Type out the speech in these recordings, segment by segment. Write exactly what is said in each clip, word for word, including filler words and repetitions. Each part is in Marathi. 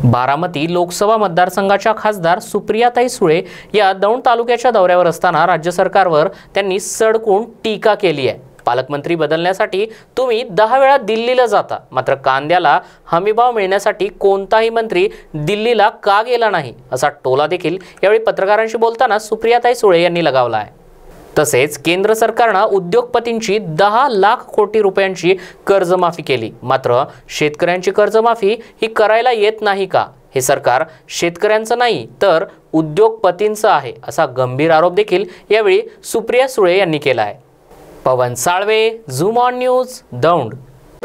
बारामती लोकसभा मतदारसंघाच्या खासदार सुप्रियाताई सुळे या दौंड तालुक्याच्या दौऱ्यावर असताना राज्य सरकारवर त्यांनी सडकून टीका केली आहे। पालकमंत्री बदलण्यासाठी तुम्ही दहा वेळा दिल्लीला जाता, मात्र कांद्याला हमीभाव मिळण्यासाठी कोणताही मंत्री दिल्लीला का गेला नाही असा टोला देखील यावेळी पत्रकारांशी बोलताना सुप्रियाताई सुळे यांनी लगावला आहे। तसेच केंद्र सरकारने उद्योगपतींची दहा लाख कोटी रुपयांची कर्जमाफी केली, मात्र शेतकऱ्यांची कर्जमाफी ही करायला येत नाही का? हे सरकार शेतकऱ्यांचं नाही तर उद्योगपतींचं आहे असा गंभीर आरोप देखील यावेळी सुप्रिया सुळे यांनी केला आहे। Pawan Salve, zoom on news, Daund.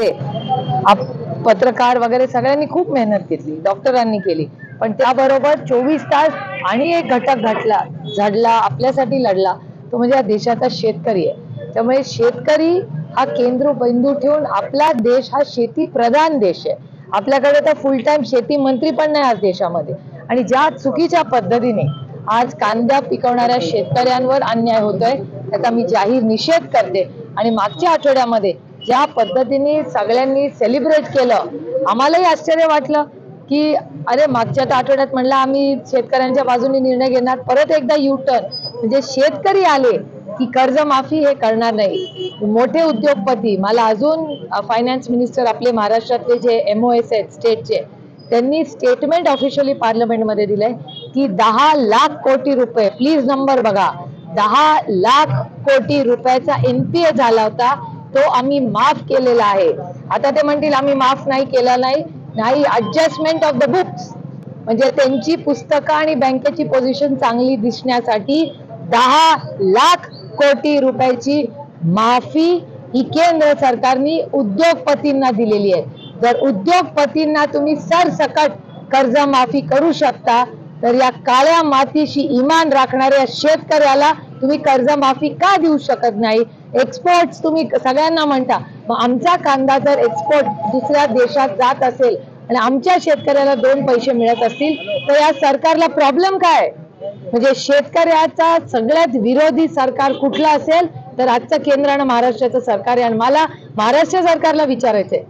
पत्रकार वगैरे सगळ्यांनी खूप मेहनत घेतली, डॉक्टरांनी केली, पण त्याबरोबर चोवीस तास आणि एक घटक घटला झडला आपल्यासाठी लढला तो म्हणजे या देशाचा शेतकरी आहे। त्यामुळे शेतकरी हा केंद्रबिंदू ठेवून आपला देश हा शेती प्रधान देश आहे। आपल्याकडे तर फुल टाइम शेती मंत्री पण नाही आज देशामध्ये, आणि ज्या चुकीच्या पद्धतीने आज कांदा पिकवणाऱ्या शेतकऱ्यांवर अन्याय होतोय त्याचा मी जाहीर निषेध करते। आणि मागच्या आठवड्यामध्ये ज्या पद्धतीने सगळ्यांनी सेलिब्रेट केलं, आम्हालाही आश्चर्य वाटलं की अरे मागच्या आठवड्यात म्हणलं आम्ही शेतकऱ्यांच्या बाजूने निर्णय घेणार, परत एकदा यू टर्न म्हणजे शेतकरी आले की कर्जमाफी हे करणार नाही। मोठे उद्योगपती, मला अजून फायनान्स मिनिस्टर आपले महाराष्ट्रातले जे एम ओ एस आहेत स्टेटचे, त्यांनी स्टेटमेंट ऑफिशियली पार्लमेंटमध्ये दिलंय की दहा लाख कोटी रुपये, प्लीज नंबर बघा, दहा लाख कोटी रुपयाचा एन पी ए झाला होता तो आम्ही माफ केलेला आहे। आता ते म्हणतील आम्ही माफ नाही केला नाही नाही ऍडजस्टमेंट ऑफ द बुक्स, म्हणजे त्यांची पुस्तकं आणि बँकेची पोझिशन चांगली दिसण्यासाठी दहा लाख कोटी रुपयाची माफी ही केंद्र सरकारने उद्योगपतींना दिलेली आहे। जर उद्योगपतींना तुम्ही सरसकट कर्जमाफी करू शकता तर या काळ्या मातीशी इमान राखणाऱ्या शेतकऱ्याला तुम्ही कर्जमाफी का देऊ शकत नाही? एक्सपोर्ट्स तुम्ही सगळ्यांना म्हणता, मग आमचा कांदा जर एक्सपोर्ट दुसऱ्या देशात जात असेल आणि आमच्या शेतकऱ्याला दोन पैसे मिळत असतील तर या सरकारला प्रॉब्लेम काय? म्हणजे शेतकऱ्याचा सगळ्यात विरोधी सरकार कुठला असेल तर आजचं केंद्र आणि महाराष्ट्राचं सरकार आहे। आणि मला महाराष्ट्र सरकारला विचारायचंय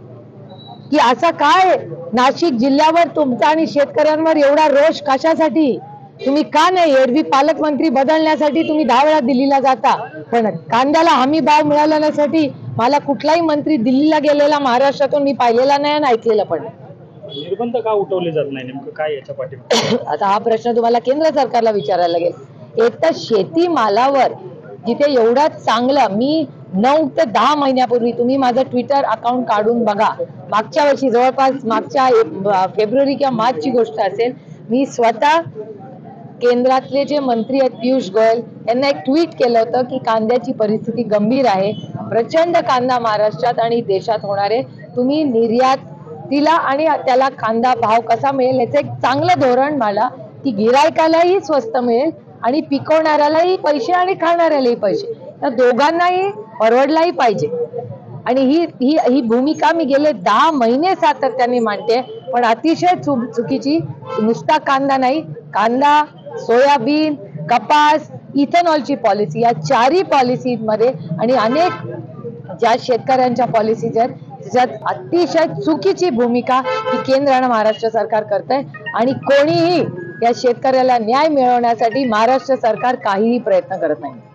की असं काय नाशिक जिल्ह्यावर तुमचा आणि शेतकऱ्यांवर एवढा रोष कशासाठी? तुम्ही का नाही? एरवी पालकमंत्री बदलण्यासाठी तुम्ही दहा वेळा दिल्लीला जाता, पण कांद्याला हमी भाव मिळाला नसण्यासाठी मला कुठलाही मंत्री दिल्लीला गेलेला महाराष्ट्रातून मी पाहिलेला नाही आणि ऐकलेला पण नाही। निर्बंध का उठवले जात नाही, नेमकं काय याच्या पाठीमागे? आता हा प्रश्न तुम्हाला केंद्र सरकारला विचारायला लागेल। एक तर शेती मालावर जिथे एवढं चांगलं, मी नऊ ते दहा महिन्यापूर्वी तुम्ही माझं ट्विटर अकाउंट काढून बघा, मागच्या वर्षी जवळपास मागच्या फेब्रुवारी किंवा मार्चची गोष्ट असेल, मी स्वतः केंद्रातले जे मंत्री आहेत पियुष गोयल यांना एक ट्विट केलं होतं की कांद्याची परिस्थिती गंभीर आहे, प्रचंड कांदा महाराष्ट्रात आणि देशात होणार आहे, तुम्ही निर्यातीला आणि त्याला कांदा भाव कसा मिळेल याचं एक चांगलं धोरण मांडा की गिरायकालाही स्वस्त मिळेल आणि पिकवणाऱ्यालाही पैसे आणि खाणाऱ्यालाही पैसे, त्या दोघांनाही परवडलाही पाहिजे। आणि ही ही ही भूमिका मी गेले दहा महिने सातत्याने मांडते, पण अतिशय चुक चुकीची नुसता कांदा नाही, कांदा, सोयाबीन, कपास, इथेनॉलची पॉलिसी, या चारही पॉलिसीमध्ये आणि अनेक ज्या शेतकऱ्यांच्या पॉलिसीज आहेत त्याच्यात अतिशय चुकीची भूमिका ही केंद्र आणि महाराष्ट्र सरकार करत आहे। आणि कोणीही या शेतकऱ्याला न्याय मिळवण्यासाठी महाराष्ट्र सरकार काहीही प्रयत्न करत नाही।